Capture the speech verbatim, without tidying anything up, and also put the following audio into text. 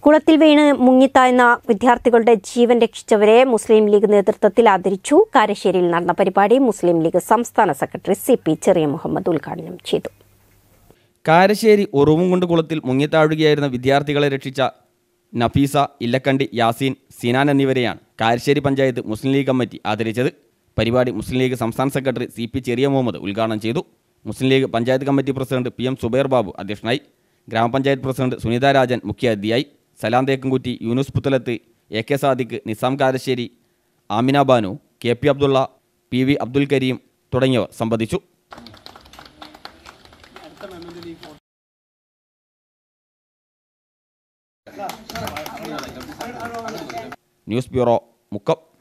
കുളത്തിൽ വീണ് മുങ്ങിത്താഴ്ന്ന വിദ്യാർത്ഥികളുടെ ജീവൻ രക്ഷിച്ചവരെ മുസ്ലിം ലീഗ് നേതൃത്വത്തിൽ ആദരിച്ചു. കാരശ്ശേരിയിൽ നടന്ന പരിപാടി മുസ്ലിം ലീഗ് സംസ്ഥാന secretary C P Cheriya Muhammad ഉദ്ഘാടനം ചെയ്തു. കാരശ്ശേരി ഉറുവുംകുണ്ട് കുളത്തിൽ മുങ്ങിത്താഴുകയായിരുന്ന വിദ്യാർത്ഥികളെ രക്ഷിച്ച നഫീസ, ഇല്ലക്കണ്ടി, യാസീൻ, സിനാൻ എന്നിവരെയാണ് കാരശ്ശേരി പഞ്ചായത്ത് മുസ്ലിം ലീഗ് കമ്മിറ്റി ആദരിച്ചത്. പരിപാടി മുസ്ലിം ലീഗ് സംസ്ഥാന secretary C P Cheriya Muhammad ഉദ്ഘാടനം ചെയ്തു. Muslim League panchayat committee president P M Zubair Babu അധ്യക്ഷനായി. ഗ്രാമപഞ്ചായത്ത് പ്രസിഡന്റ് സുനിത രാജൻ മുഖ്യാതിഥിയായി. Salam Thekkankutti, Yunus Puthalath, A K Sadiq, Nizam Karassery, Amina Banu, K P Abdulla, P V Abdul Karim തുടങ്ങിയവർ സംബന്ധിച്ചു. News bureau, Mukkam.